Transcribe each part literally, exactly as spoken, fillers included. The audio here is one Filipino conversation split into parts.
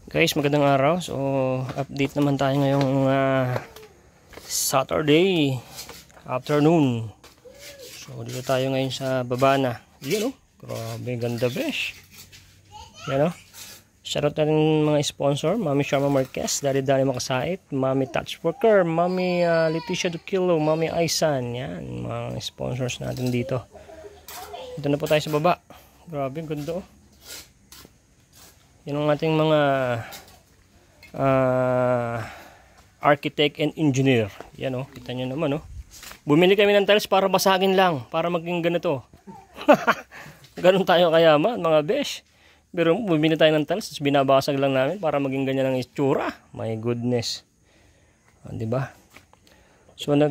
Guys, magandang araw. So, update naman tayo ngayong uh, Saturday afternoon. So, dito tayo ngayon sa baba na. Yan o. Grabe, ganda besh. Yan o. Shoutout natin mga sponsor. Mami Sharma Marquez, Daddy Danny Makasait, Mami Touch Worker, Mami uh, Leticia Dukilo, Mami Aisan. Yan, mga sponsors natin dito. Dito na po tayo sa baba. Grabe, ganda o. Yan ang ating mga uh, architect and engineer. Yan o, kita nyo naman o. Bumili kami ng tiles para basagin lang, para maging ganito. Ganun tayo kayaman mga besh. Pero bumili tayo ng tiles, binabasag lang namin para maging ganyan ang itsura. My goodness. Ah, diba? So nag...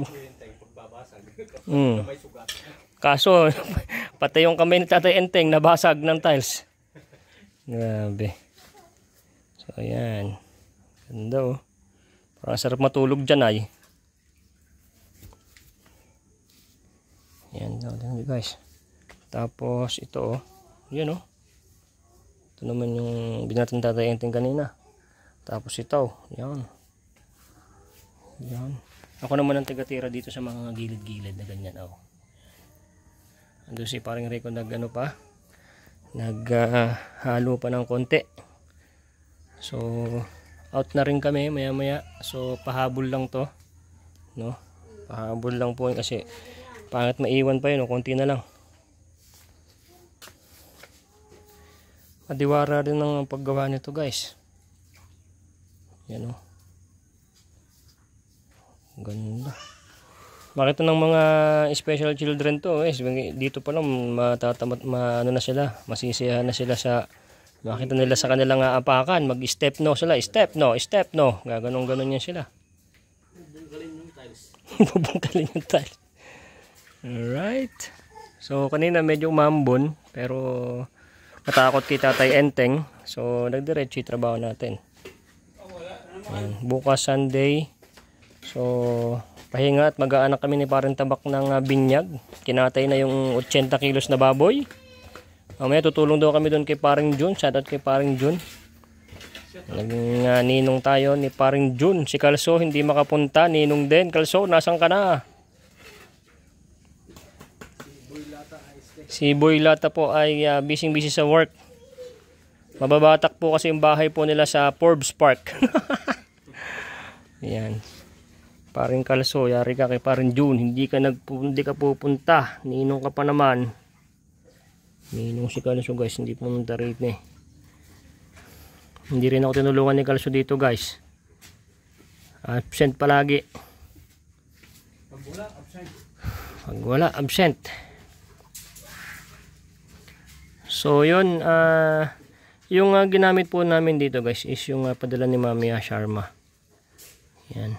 Hmm. Kaso, pati yung kamay ni Tatay Enteng nabasag ng tiles. Grabe. So, ayan. Ganda oh. Parang sarap matulog dyan ay. Ayan. Ayan guys. Tapos ito oh. Ayan oh. Ito naman yung binatang Tatay Enteng kanina. Tapos ito. Ayan. Ayan. Ako naman ang tagatira dito sa mga gilid-gilid na ganyan oh. Ando si paring Rico nag ano pa. Naghalo uh, pa ng konti. So out na rin kami maya maya. So pahabol lang to, no? Pahabol lang po kasi pangit maiwan pa yun, no? Konti na lang. Madiwara rin ang paggawa nito guys. Yan o. Ganda. Makita ng mga special children to eh. Dito pa lang matatamat ma, ano na sila, masisiyahan na sila sa makita nila sa kanilang aapakan. Mag step no sila, step no, step no. Gaganon ganon yan sila. Bubungkalin yung tiles. Bubungkalin yung tiles. Alright. So kanina medyo umambon pero natakot kay Tatay Enteng. So nagdiretso yung trabaho natin. Ayan. Bukas Sunday. So pahinga at mag-aanak kami ni Parang Tabak ng uh, binyag. Kinatay na yung eighty kilos na baboy. Mamaya tutulong daw kami doon kay Paring Jun. Shoutout kay Paring Jun. Naging uh, ninong tayo ni Paring Jun. Si Kalso hindi makapunta. Ninong din. Kalso, nasan ka na? Si Boy Lata po ay uh, busy busy sa work. Mababatak po kasi yung bahay po nila sa Forbes Park. Yan. Paring Kalso, yari ka kay Paring June, hindi ka nagpu hindi ka pupunta. Ninong ka pa naman. Ninong si Kalso guys, hindi pumunta rito eh. Hindi rin ako tinulungan ni Kalso dito guys. Absent palagi. Pag wala, absent. Pag wala, absent. So yun, uh, yung uh, ginamit po namin dito guys is yung uh, padala ni Mami Sharma. Yan.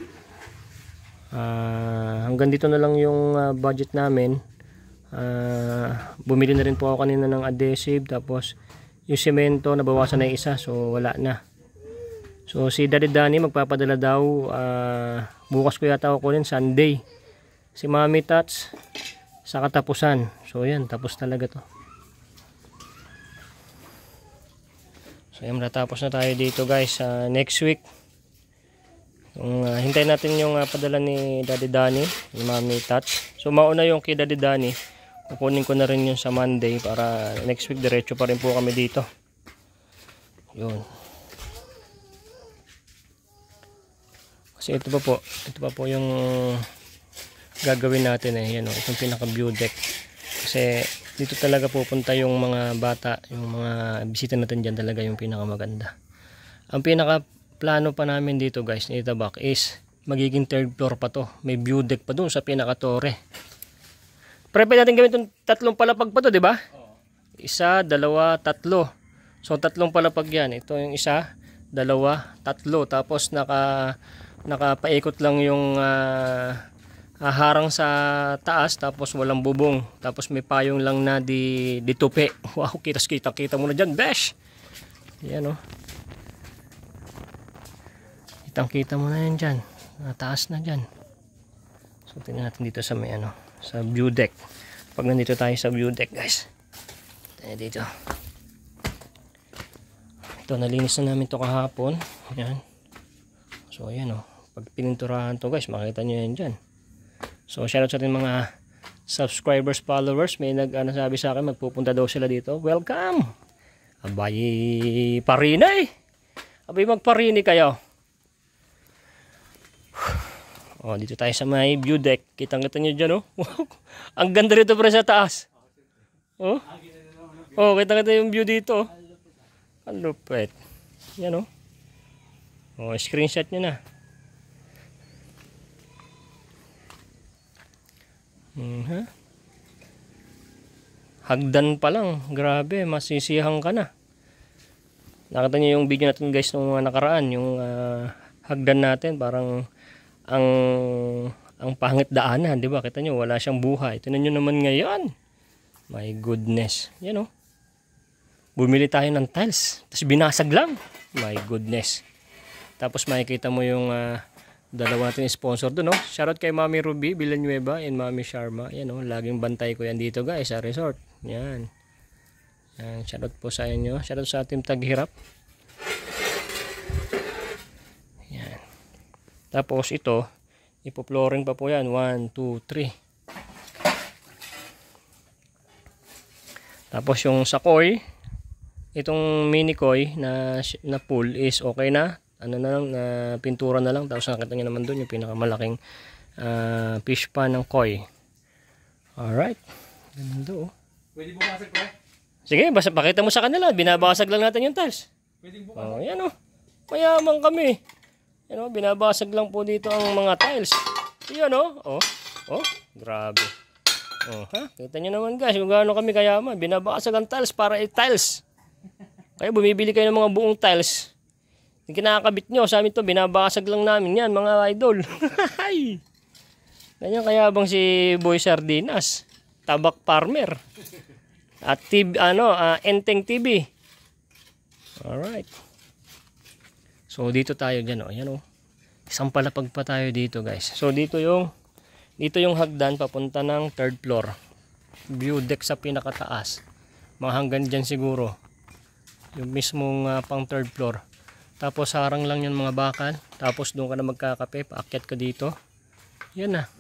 Uh, hanggang dito na lang yung uh, budget namin. Uh, bumili na rin po ako kanina ng adhesive. Tapos yung semento nabawasan na yung isa. So wala na. So si Daddy Danny magpapadala daw. Uh, bukas ko yata ako kunin Sunday. Si Mami Tats sa katapusan. So yan, tapos talaga to. So yan, natapos na tayo dito guys. Uh, next week Yung, uh, hintayin natin yung uh, padala ni Daddy Danny, ni Mami Touch. So mauna yung kay Daddy Danny. Kukunin ko na rin yung sa Monday para next week diretso pa rin po kami dito. Yun. Kasi ito pa po, ito pa po yung gagawin natin eh. Yan o, itong pinaka view deck. Kasi dito talaga pupunta yung mga bata, yung mga bisita natin dyan talaga yung pinaka maganda. Ang pinaka plano pa namin dito guys ni Tabak is magiging third floor pa to. May view deck pa doon sa pinaka-tore. Pero pwede natin gawin itong tatlong palapag pa to, di ba? Isa, dalawa, tatlo. So tatlong palapag yan. Ito yung isa, dalawa, tatlo. Tapos naka nakapaikot lang yung uh, harang sa taas tapos walang bubong. Tapos may payong lang na di, di tupi. Wow, kitas-kita. Kita mo na dyan, besh! Yan o. Oh. Kitang-kita mo na yan dyan. Nataas na dyan. So, tingnan natin dito sa may ano, sa view deck. Pag nandito tayo sa view deck, guys. Tayo dito. Ito, nalinis na namin to kahapon. Yan. So, ayan o. Pag pininturahan to guys, makita nyo yan dyan. So, shoutout sa ating mga subscribers, followers. May nag-ano sabi sa akin, magpupunta daw sila dito. Welcome! Abay, parinay! Abay, magparini kayo. Oh, dito tayo sa may view deck. Kitang-kita nyo dyan, oh. Wow. Ang ganda rito pre sa taas. Oh. Oh, kitang-kita yung view dito. Ang lupit. Yan, oh. Oh, screenshot nyo na. Uh-huh. Hagdan pa lang. Grabe, masisiyahan ka na. Nakita nyo yung video natin guys nung uh, nakaraan. Yung uh, hagdan natin, parang ang ang pangit daanan, di ba? Kita nyo, wala siyang buhay. Tingnan nyo naman ngayon. My goodness. Yan o. Bumili tayo ng tiles. Tapos binasag lang. My goodness. Tapos makikita mo yung uh, dalawa natin sponsor doon. No? Shoutout kay Mami Ruby Villanueva and Mami Sharma. Yan o. Laging bantay ko yan dito guys sa resort. Yan. Yan. Shoutout po sa inyo. Shoutout sa ating taghirap. Tapos ito, ipo-flooring pa po yan. one, two, three. Tapos yung sa koi, itong mini koi na, na pool is okay na. Ano na lang, na pintura na lang. Tapos nakita nyo naman doon yung pinakamalaking uh, fish pan ng koi. Alright. Ganda oh. Pwede bumasag ko eh? Sige, basta pakita mo sa kanila. Binabasag lang natin yung tiles. Pwede bumasag. Oh, yan oh. Mayaman kami. Yan o, binabasag lang po dito ang mga tiles. Yan o. Oh, oh, grabe. Oh, ha? Kita nyo naman guys, kung gaano kami kayaman. Binabasag ang tiles para i-tiles. Kaya bumibili kayo ng mga buong tiles. Yung kinakabit nyo, sa amin to, binabasag lang namin yan, mga idol. Ganyan kayabang si Boy Sardinas. Tabak Farmer. At T V, ano, uh, Enteng T V. Alright. So dito tayo diyan oh, ayan oh. Isang palapag pa tayo dito, guys. So dito yung dito yung hagdan papunta ng third floor. View deck sa pinakataas. Mga hanggang diyan siguro. Yung mismong uh, pang third floor. Tapos harang lang yan mga bakal. Tapos doon ka na magkakape, paakyat ka dito. Yan na.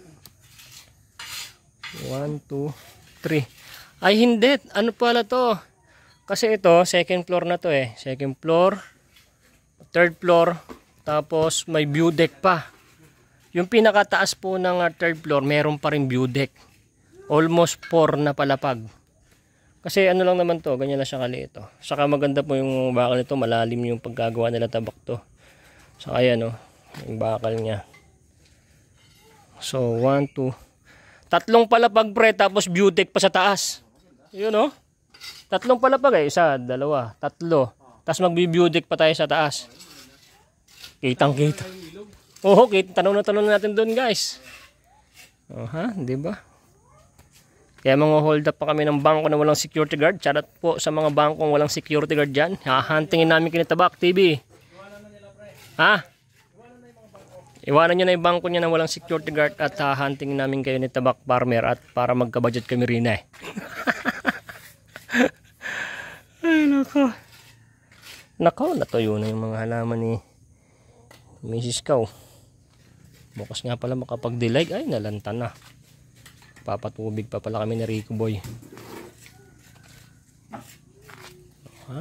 one, two, three. Ay hindi, ano pala to? Kasi ito, second floor na to eh. Second floor. Third floor, tapos may view deck pa. Yung pinakataas po ng uh, third floor, meron pa rin view deck. Almost four na palapag. Kasi ano lang naman to, ganyan lang siya kaliit. Oh. Saka maganda po yung bakal nito, malalim yung pagkagawa nila tabak to. Saka yan oh, yung bakal niya. So, one, two. Tatlong palapag pre, tapos view deck pa sa taas. Yun oh. Tatlong palapag eh, isa, dalawa, tatlo. Tapos mag-view deck pa tayo sa taas. Kitang kita. Oo, kita. Tanong na tanong natin doon guys. Oh, ha? Diba? Kaya mga hold up pa kami ng bangko na walang security guard. Charot po sa mga bangkong walang security guard dyan. Hahantingin namin kinitabak T V. Ha? Iwanan nyo na yung bangko niya na walang security guard at hahantingin namin kayo ni Tabak Farmer at para magka-budget kami rin eh. Ay, nako. Nako, natuyo na yung mga halaman ni Missus Cow. Bukas nga pala makapag-dilig. Ay, nalanta na. Papatubig pa pala kami ni Rico Boy. Ha?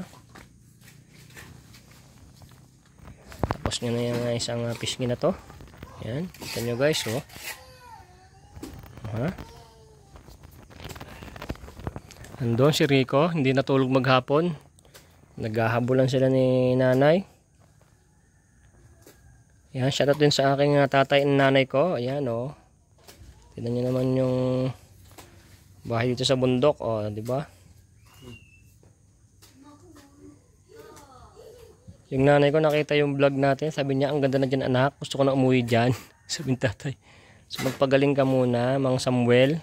Tapos nyo na yung isang uh, pisngi na to. Yan. Kita nyo guys. Oh. Ha? Andun si Rico. Hindi natulog maghapon. Naghahabulan sila ni nanay. Yan, shoutout din sa aking uh, tatay and nanay ko. Ayan oh. Tignan niyo naman yung bahay dito sa bundok, oh, di ba? Yung nanay ko nakita yung vlog natin, sabi niya ang ganda na diyan anak, gusto ko na umuwi diyan. Sabi ng tatay. So magpagaling ka muna, Mang Samuel.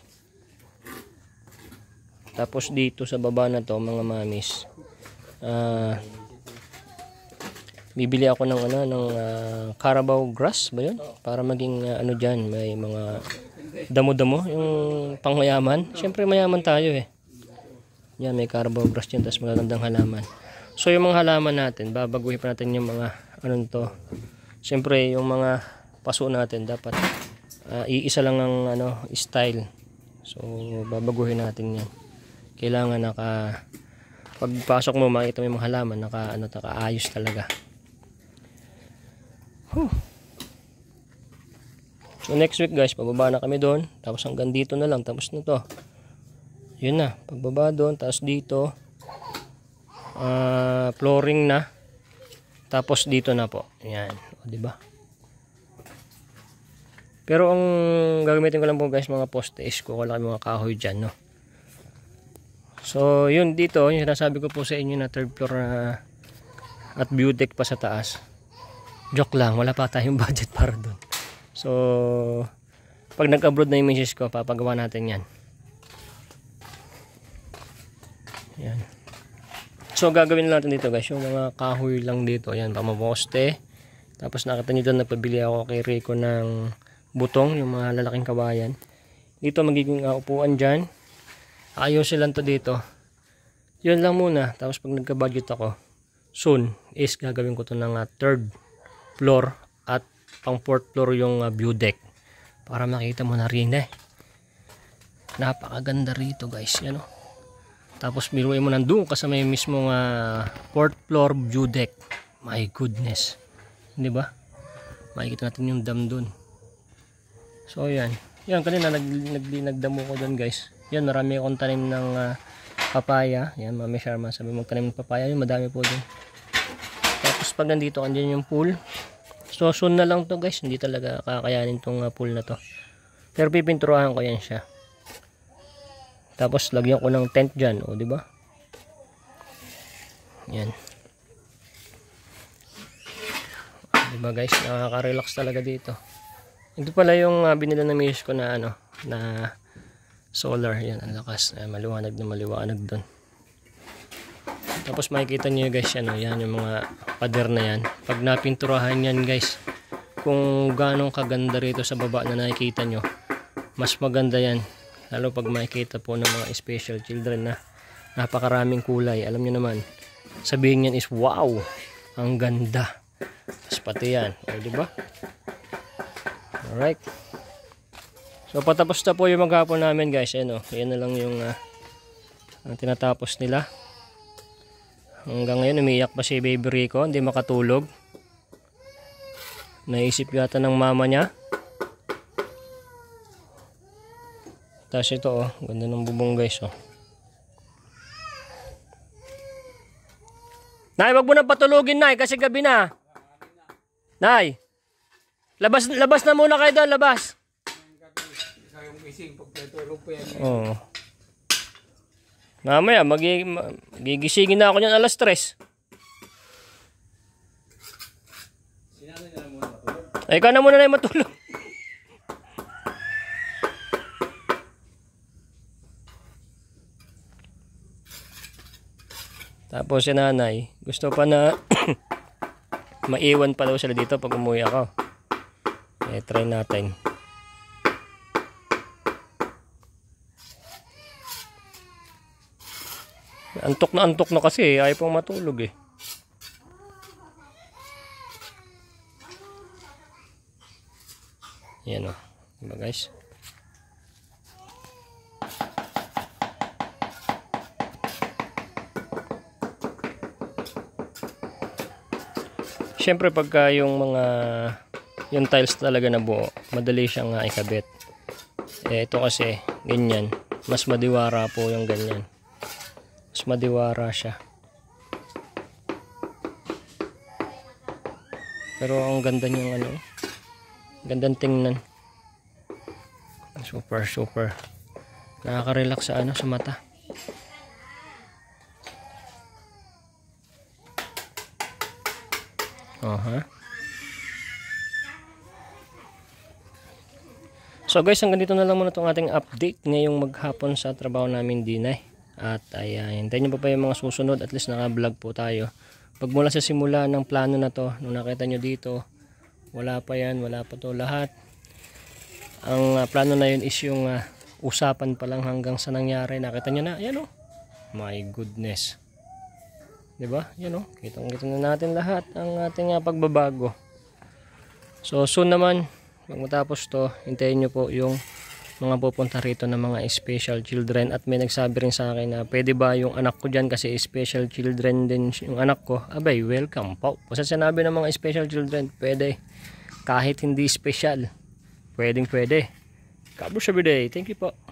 Tapos dito sa baba na to, mga mamis. Ah uh, bibili ako ng ano ng uh, Carabao grass ba yun para maging uh, ano diyan may mga damo-damo yung pangmayaman. Siyempre mayaman tayo eh. Yan may Carabao grass diyan tapos magagandang halaman. So yung mga halaman natin, babaguhin pa natin yung mga anong to. Siyempre yung mga paso natin dapat uh, iisa lang ang ano style. So babaguhin natin yan. Kailangan naka pagpasok mo makita mo yung mga halaman naka ano nakaayos talaga. Whew. So next week guys, pababa na kami doon. Tapos hanggang dito na lang, tapos na to. Yun na, pagbaba doon, tapos dito uh, flooring na. Tapos dito na po. Ayan, o diba? Pero ang gagamitin ko lang po guys, mga poste is kukuha lang mga kahoy dyan, no? So yun dito, yung sinasabi ko po sa inyo na third floor na at view deck pa sa taas. Joke lang, wala pa tayong budget para doon. So pag nag-abroad na yung misis ko, papagawa natin yan. Yan. So gagawin natin dito guys, yung mga kahoy lang dito. Yan, pamaposte. Tapos nakita nyo doon, nagpabili ako kay Rico ng butong, yung mga lalaking kawayan. Dito magiging uh, upuan dyan. Ayusin lang to dito. Yun lang muna. Tapos pag nagka-budget ako, soon is gagawin ko to ng uh, third floor at pang fourth floor yung uh, view deck. Para makita mo na rin eh. Napakaganda rito guys. Yan o. Tapos biruin mo nandun ka sa may mismong uh, fourth floor view deck. My goodness. Hindi ba? Makikita natin yung dam dun. So yan. Yan kanina nag, nag, nagdamo ko dun guys. Yan, marami akong tanim ng uh, papaya. Yan, Mami Sharma sabi magtanim ng papaya. Yan, madami po dun. Tapos pag nandito kandiyan yung pool. So soon na lang to guys. Hindi talaga kakayanin tong uh, pool na to. Pero pipinturahan ko yan siya. Tapos lagyan ko ng tent dyan, o di ba? Yan. Di ba guys, nakaka-relax talaga dito. Ito pala yung uh, binila na misis ko na ano, na solar. Yan, ang lakas. Ay, maliwanag na maliwanag doon. Tapos makikita niyo guys, ano, yan yung mga pader na yan. Pag napinturahan yan guys, kung ganong kaganda rito sa baba na nakikita nyo, mas maganda yan. Lalo pag makikita po ng mga special children na napakaraming kulay. Alam nyo naman, sabihin yan is wow, ang ganda. Tapos pati yan, o diba? Alright. So patapos na po yung maghapon namin guys. Ayan o, yan na lang yung uh, ang tinatapos nila. Hanggang ngayon umiyak pa si Baby Rico, hindi makatulog. Naisip yata ng mama niya. Tapos ito oh, ganda ng bubong guys oh. Nay, wag mo na patulugin Nay kasi gabi na. Nay. Labas labas na muna kayo doon, labas. Oh. Mamaya magigisingin na ako niyan alas tres. Ay ka na muna na matulog. Tapos si nanay, gusto pa na maiwan pa daw sila dito pag umuwi ako. Eh, try natin. Antok na antok na kasi, ayaw pang matulog eh. Yan o, diba guys? Siyempre pagka yung mga yung tiles talaga na buo, madali siyang uh, ikabit. Eh ito kasi ganyan, mas madiwara po yung ganyan. Mas madiwara siya. Pero ang ganda niyang ano, gandang tingnan. Super super. Nakaka-relax sa ano sa mata. Uh -huh. So guys, hanggang dito na lang muna itong ating update ngayong maghapon sa trabaho namin dinay. At ayan, hintayin nyo pa pa yung mga susunod. At least naka-vlog po tayo. Pag mula sa simula ng plano na to, nung nakita nyo dito, wala pa yan, wala pa to lahat. Ang uh, plano na yun is yung uh, usapan pa lang hanggang sa nangyari. Nakita nyo na, ayan o. My goodness. 'Di ba? Yan oh, kitang-kita na natin lahat ang ating uh, pagbabago. So soon naman, pag matapos to, hintayin nyo po yung mga pupunta rito ng mga special children. At may nagsabi rin sa akin na pwede ba yung anak ko dyan kasi special children din yung anak ko. Abay, welcome po. Basta sinabi ng mga special children, pwede. Kahit hindi special, pwedeng pwede. Kabro sa biday. Thank you po.